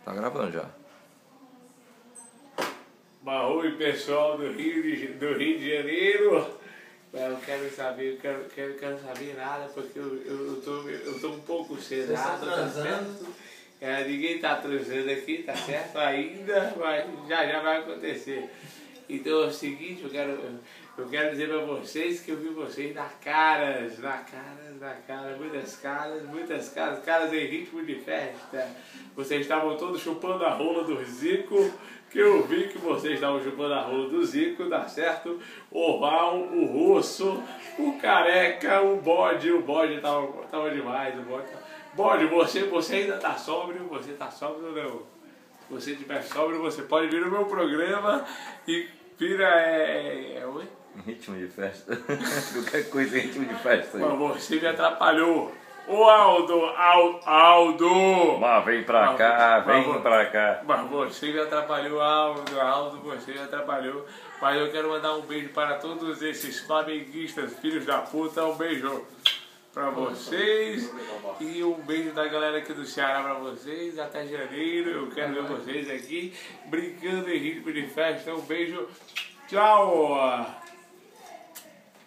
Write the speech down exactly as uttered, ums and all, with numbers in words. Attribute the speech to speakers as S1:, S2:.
S1: Tá gravando já.
S2: Oi, pessoal do Rio de, do Rio de Janeiro. Eu quero saber, eu quero, quero, quero saber nada, porque eu, eu, eu, tô, eu tô um pouco sedado, tá certo? É, ninguém tá transando aqui, tá certo? Ainda, mas já já vai acontecer. Então é o seguinte, eu quero, eu quero dizer pra vocês que eu vi vocês na caras, na caras, na cara, muitas caras, muitas caras, caras em ritmo de festa. Vocês estavam todos chupando a rola do Zico, que eu vi que vocês estavam chupando a rola do Zico, tá certo? O Val, o Russo, o Careca, o Bode, o Bode tava, tava demais, o Bode. Bode, você, você ainda tá sóbrio, você tá sóbrio ou não? Se você estiver sóbrio, você pode vir no meu programa e vira, é... é oi?
S1: Ritmo de festa. Qualquer coisa em ritmo de festa.
S2: Mas você me atrapalhou. Ô Aldo, Aldo, Aldo!
S1: Mas vem pra
S2: mas,
S1: cá,
S2: mas,
S1: vem pra cá.
S2: Mas você me atrapalhou, Aldo, Aldo, você me atrapalhou. Mas eu quero mandar um beijo para todos esses flamenguistas, filhos da puta. Um beijo pra vocês e um beijo da galera aqui do Ceará pra vocês. Até janeiro, eu quero ver vocês aqui brincando em ritmo de festa. Um beijo, tchau!